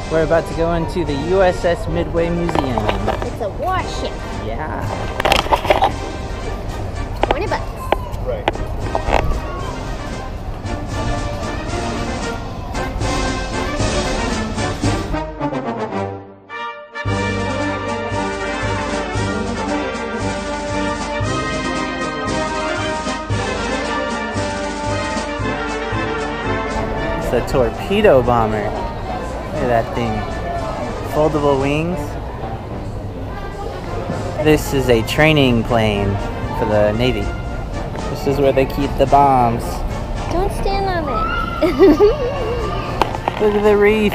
We're about to go into the USS Midway Museum. It's a warship. Yeah. $20. Right. It's a torpedo bomber. Look at that thing. Foldable wings. This is a training plane for the Navy. This is where they keep the bombs. Don't stand on it. Look at the reef.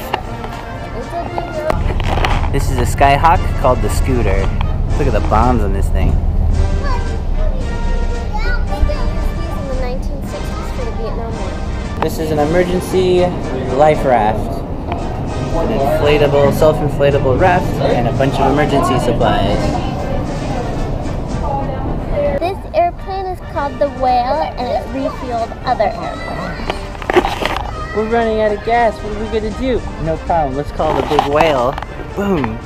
This is a Skyhawk called the Scooter. Look at the bombs on this thing. In the 1960s for the Vietnam War. This is an emergency life raft. An inflatable, self-inflatable raft and a bunch of emergency supplies. This airplane is called the Whale and it refueled other airplanes. We're running out of gas. What are we gonna do? No problem. Let's call the big whale. Boom.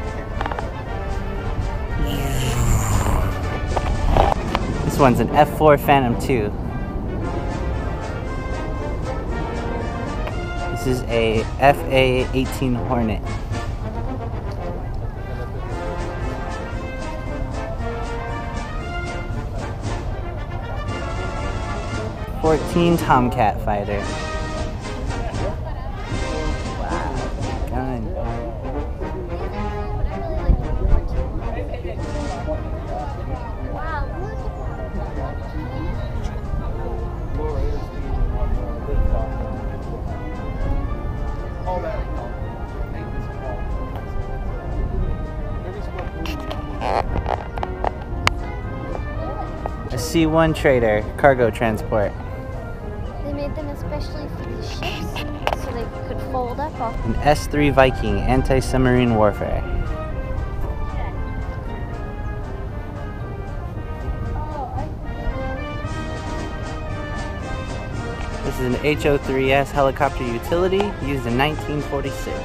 This one's an F4 Phantom II. This is a FA-18 Hornet. '14 Tomcat fighter. Wow, gun. A C-1 Trader cargo transport. They made them especially for these ships so they could fold up off. An S-3 Viking anti-submarine warfare. This is an HO-3S helicopter utility used in 1946.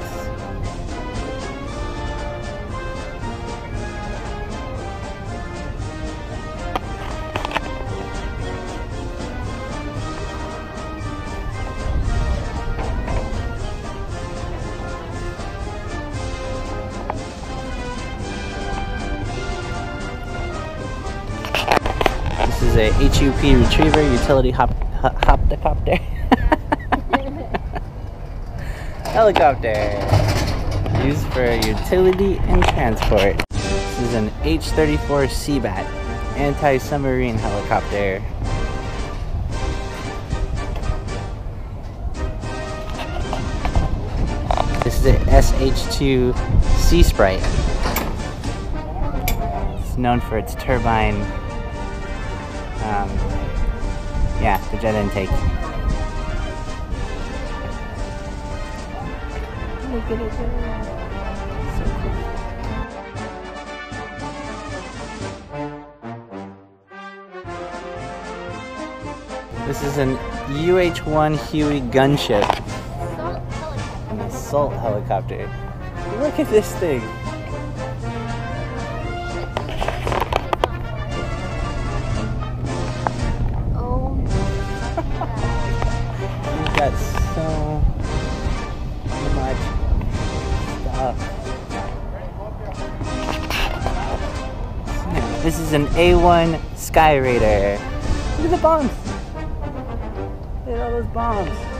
This is a HUP retriever utility hoptocopter. Helicopter used for utility and transport. This is an H-34 Seabat anti-submarine helicopter. This is an SH-2 Sea Sprite. It's known for its turbine. Yeah, the jet intake. Look at it go. So cool. This is an UH-1 Huey gunship. An assault helicopter. Look at this thing. Got so much stuff. This is an A1 Sky Raider. Look at the bombs. Look at all those bombs.